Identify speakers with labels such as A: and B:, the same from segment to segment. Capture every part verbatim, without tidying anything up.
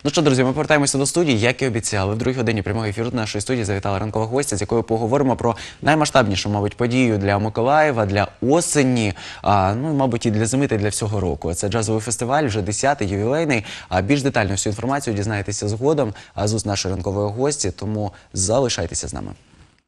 A: Ну що, друзі, ми повертаємося до студії, як і обіцяли. В другій годині прямого ефіру до нашої студії завітала ранкова гостя, з якою поговоримо про наймасштабнішу, мабуть, подію для Миколаєва, для осені, а, ну, мабуть, і для зими, та й для всього року. Це джазовий фестиваль, вже десятий, ювілейний. А більш детально всю інформацію дізнаєтеся згодом з уст нашої ранкової гості, тому залишайтеся з нами.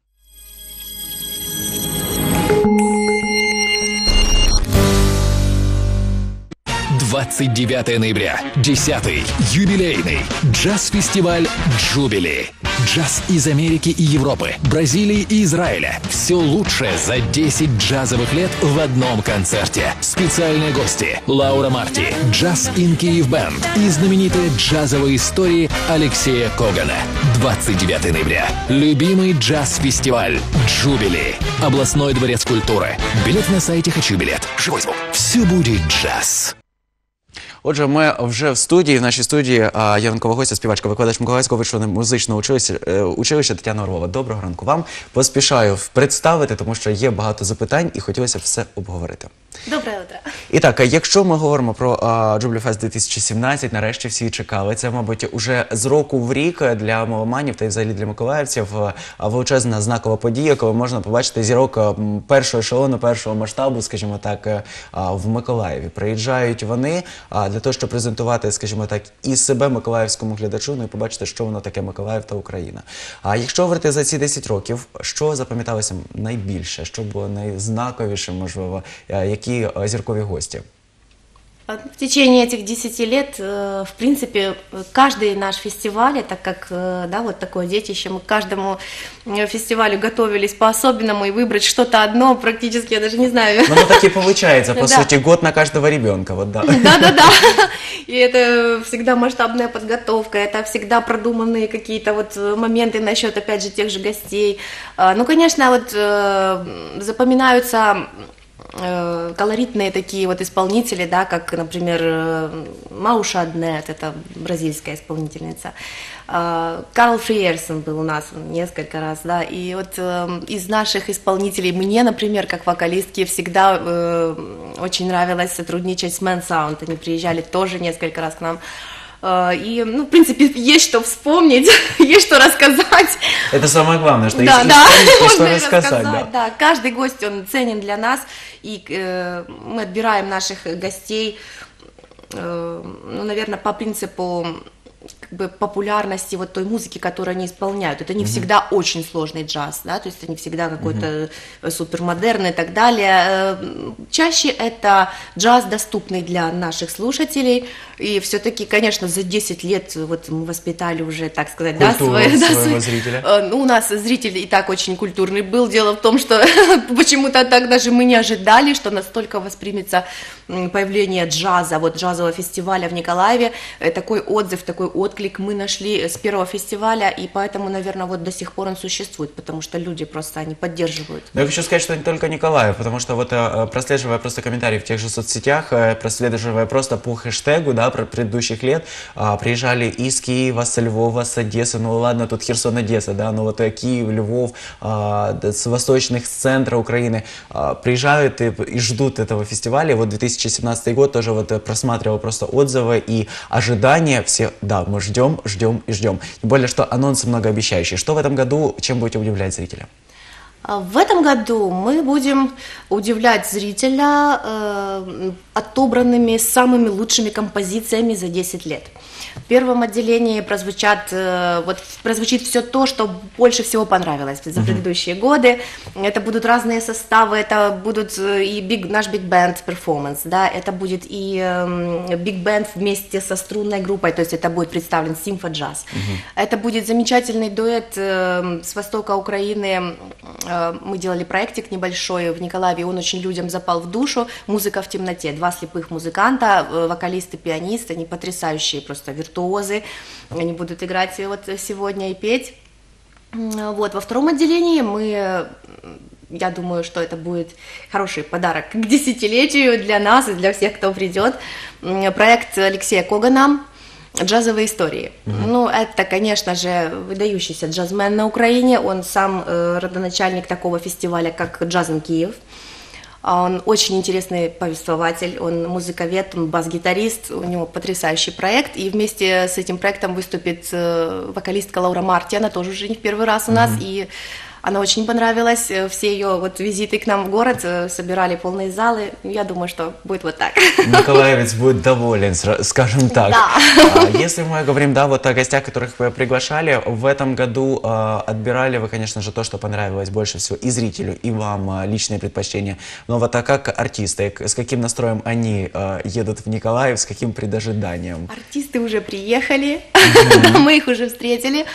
B: двадцать девятое ноября, десятый юбилейный джаз-фестиваль «Джубили». Джаз из Америки и Европы, Бразилии и Израиля. Все лучшее за десять джазовых лет в одном концерте. Специальные гости Лаура Марти, Джаз ин Киев Бэнд и знаменитые джазовые истории Алексея Когана. двадцать девятое ноября. Любимый джаз-фестиваль «Джубили». Областной дворец культуры. Билет на сайте «Хочу билет». Живой звук. Все будет джаз.
A: Отже, ми вже в студії, в нашій студії а, є ранкова гостя, співачка, викладач Миколаївського вищого музичного училища, е, училища Тетяна Орлова. Доброго ранку вам. Поспішаю представити, тому що є багато запитань і хотілося все обговорити.
C: Доброе утро.
A: І так, якщо ми говоримо про Джубілі Фест дві тисячі сімнадцять, нарешті всі чекали. Це, мабуть, уже з року в рік для меломанів та й взагалі для миколаївців величезна знакова подія, коли можна побачити зірок першого ешелону, першого масштабу, скажімо так, в Миколаєві. Приїжджають вони для того, щоб презентувати, скажімо так, і себе миколаївському глядачу, ну і побачити, що воно таке Миколаїв та Україна. А якщо говорити за ці десять років, що запам'яталося найбільше, що було найзнаковіше, можливо, які зіркові гості?
C: В течение этих десяти лет, в принципе, каждый наш фестиваль, это как, да, вот такое детище, мы к каждому фестивалю готовились по-особенному, и выбрать что-то одно практически, я даже не знаю.
A: Ну, ну так и получается, по сути, год на каждого ребенка, вот да.
C: Да-да-да, и это всегда масштабная подготовка, это всегда продуманные какие-то вот моменты насчет, опять же, тех же гостей. Ну, конечно, вот запоминаются колоритные такие вот исполнители, да, как, например, Мауша Аднет, это бразильская исполнительница, Карл Фриерсон был у нас несколько раз, да, и вот э, из наших исполнителей мне, например, как вокалистке, всегда э, очень нравилось сотрудничать с Man Sound, они приезжали тоже несколько раз к нам. И, ну, в принципе, есть что вспомнить, есть что рассказать.
A: Это самое главное, что
C: да,
A: есть
C: да,
A: что, что
C: рассказать.
A: рассказать. Да.
C: Да, каждый гость, он ценен для нас, и э, мы отбираем наших гостей, э, ну, наверное, по принципу как бы популярности вот той музыки, которую они исполняют. Это не mm-hmm. всегда очень сложный джаз, да, то есть это не всегда какой-то mm-hmm. супермодерн и так далее. Чаще это джаз, доступный для наших слушателей, и все-таки, конечно, за десять лет вот мы воспитали уже, так сказать,
A: культуру,
C: да, свой, да,
A: своего
C: свой,
A: зрителя.
C: Ну, у нас зритель и так очень культурный был. Дело в том, что почему-то так даже мы не ожидали, что настолько воспримется появление джаза, вот джазового фестиваля в Николаеве. Такой отзыв, такой отклик мы нашли с первого фестиваля, и поэтому, наверное, вот до сих пор он существует, потому что люди просто, они поддерживают.
A: Но я хочу сказать, что не только Николаев, потому что вот прослеживая просто комментарии в тех же соцсетях, прослеживая просто по хэштегу, да, про предыдущих лет, приезжали из Киева, со Львова, с Одессы, ну ладно, тут Херсон, Одесса, да, но вот Киев, Львов, с восточных центров Украины приезжают и, и ждут этого фестиваля. Вот две тысячи семнадцатый год тоже вот просматривал просто отзывы и ожидания, все, да, мы ждем, ждем и ждем. Тем более, что анонсы многообещающие. Что в этом году, чем будете удивлять зрителя?
C: В этом году мы будем удивлять зрителя э, отобранными самыми лучшими композициями за десять лет. В первом отделении прозвучат, э, вот, прозвучит все то, что больше всего понравилось за mm-hmm. предыдущие годы. Это будут разные составы, это будут и big, наш биг-бенд перформанс, да, это будет и э, биг-бенд вместе со струнной группой, то есть это будет представлен симфо-джаз. Mm-hmm. Это будет замечательный дуэт э, с востока Украины. Мы делали проектик небольшой в Николаеве, он очень людям запал в душу. «Музыка в темноте». Два слепых музыканта, вокалист и пианист, они потрясающие просто виртуозы. Они будут играть вот сегодня и петь. Вот. Во втором отделении мы, я думаю, что это будет хороший подарок к десятилетию для нас и для всех, кто придет. Проект Алексея Когана «Джазовые истории». Mm-hmm. Ну, это, конечно же, выдающийся джазмен на Украине. Он сам э, родоначальник такого фестиваля, как «Джаз ин Киев». Он очень интересный повествователь, он музыковед, он бас-гитарист, у него потрясающий проект. И вместе с этим проектом выступит э, вокалистка Лаура Марти, она тоже уже не в первый раз у нас. Mm-hmm. И она очень понравилась, все ее вот визиты к нам в город собирали полные залы. Я думаю, что будет вот так.
A: Николаевец будет доволен, скажем так.
C: Да.
A: Если мы говорим, да, вот о гостях, которых вы приглашали, в этом году отбирали вы, конечно же, то, что понравилось больше всего и зрителю, и вам личные предпочтения. Но вот а как артисты, с каким настроем они едут в Николаев, с каким предожиданием?
C: Артисты уже приехали, mm-hmm. мы их уже встретили.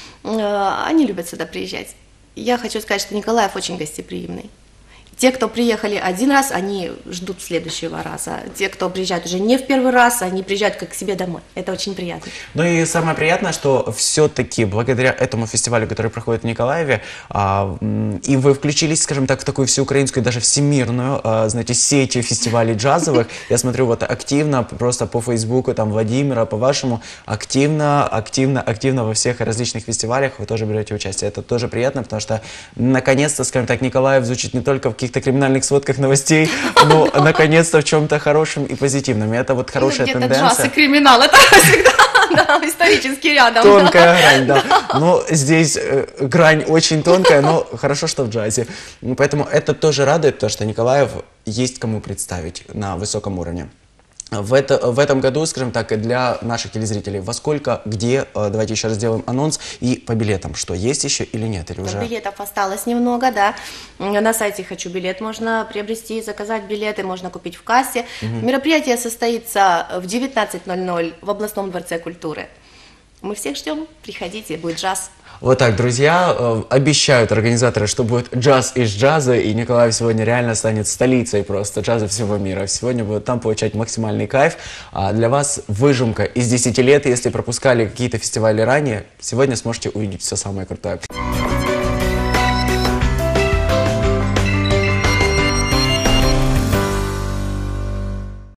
C: Они любят сюда приезжать. Я хочу сказать, что Николаев очень гостеприимный. Те, кто приехали один раз, они ждут следующего раза. Те, кто приезжает уже не в первый раз, они приезжают как к себе домой. Это очень приятно.
A: Ну и самое приятное, что все-таки благодаря этому фестивалю, который проходит в Николаеве, а, и вы включились, скажем так, в такую всеукраинскую, даже всемирную, а, знаете, сеть фестивалей джазовых. Я смотрю вот активно, просто по Фейсбуку, там, Владимира, по вашему, активно, активно, активно во всех различных фестивалях вы тоже берете участие. Это тоже приятно, потому что, наконец-то, скажем так, Николаев звучит не только в каких-то криминальных сводках новостей, но наконец-то в чем-то хорошем и позитивном. И это вот хорошая
C: где-то
A: тенденция.
C: Джаз и криминал, это всегда да, исторически рядом.
A: Тонкая да. грань, да. Но здесь э, грань очень тонкая, но хорошо, что в джазе. Поэтому это тоже радует, то, что Николаев есть кому представить на высоком уровне. В, это, в этом году, скажем так, для наших телезрителей, во сколько, где, давайте еще раз сделаем анонс, и по билетам, что есть еще или нет, или уже?
C: Билетов осталось немного, да, на сайте «Хочу билет» можно приобрести, заказать билеты, можно купить в кассе. Угу. Мероприятие состоится в девятнадцать ноль ноль в областном дворце культуры. Мы всех ждем, приходите, будет джаз.
A: Вот так, друзья, э, обещают организаторы, что будет джаз из джаза, и Николаев сегодня реально станет столицей просто джаза всего мира. Сегодня будут там получать максимальный кайф. А для вас выжимка из десяти лет, если пропускали какие-то фестивали ранее, сегодня сможете увидеть все самое крутое.